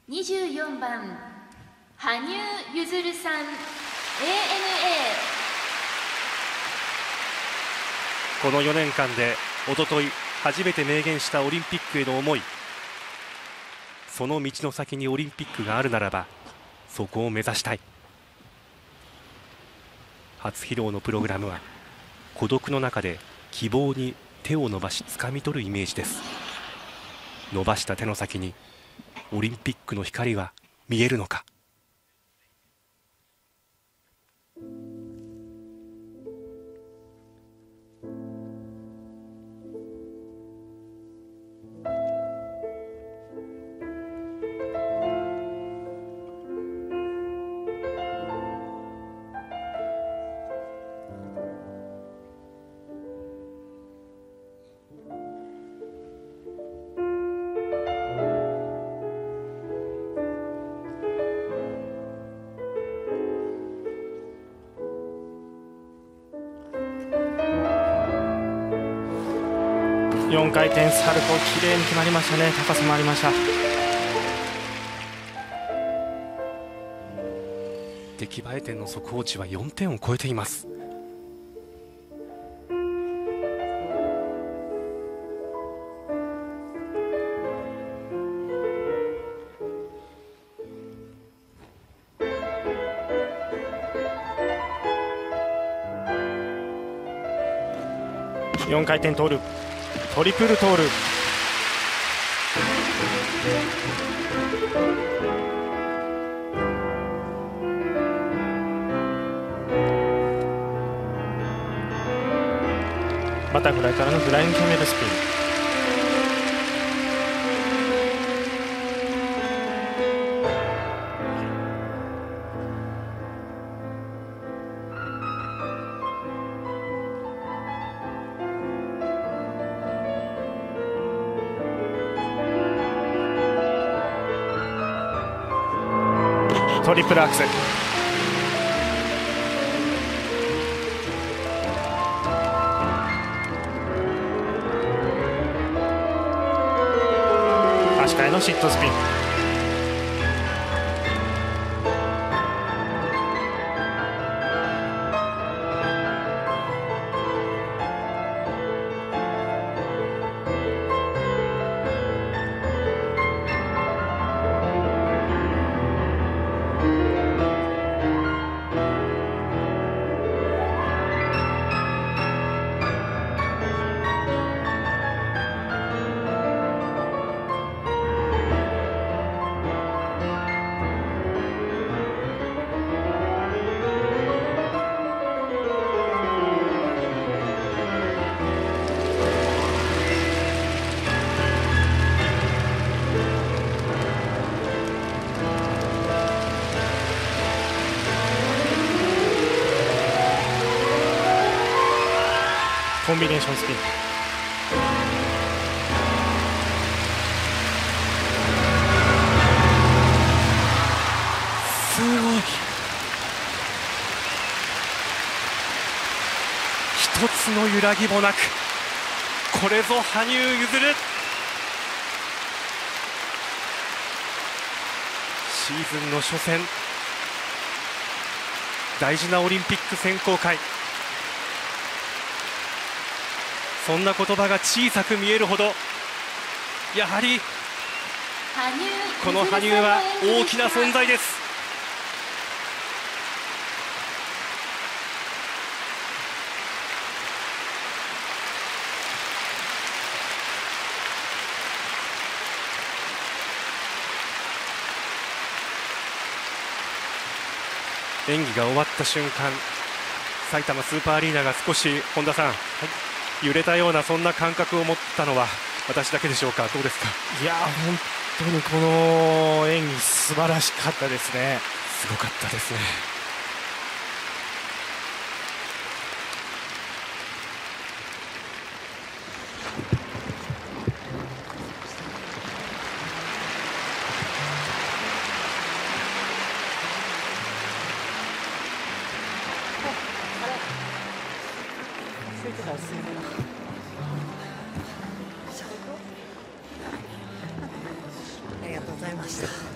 24番羽生結弦さん ANA。 この4年間でおととい初めて明言したオリンピックへの思い、その道の先にオリンピックがあるならばそこを目指したい。初披露のプログラムは孤独の中で希望に手を伸ばし掴み取るイメージです。伸ばした手の先にオリンピックの光は見えるのか。 4回転サルコー、きれいに決まりましたね。高さもありました。 出来栄え点の速報値は4点を超えています。 4回転トーループ、トリプルトーループ。バタフライからのフライングキャメルスピン。トリプルアクセル。足換えのシットスピン。コンビネーションスピン。 すごい。一つの揺らぎもなく、これぞ羽生結弦。シーズンの初戦、大事なオリンピック選考会、そんな言葉が小さく見えるほど、やはりこの羽生は大きな存在です。演技が終わった瞬間、埼玉スーパーアリーナが少し本田さん、揺れたような、そんな感覚を持ったのは私だけでしょうか。どうですか。 いや本当にこの演技素晴らしかったですね。 すごかったですね。 ありがとうございました。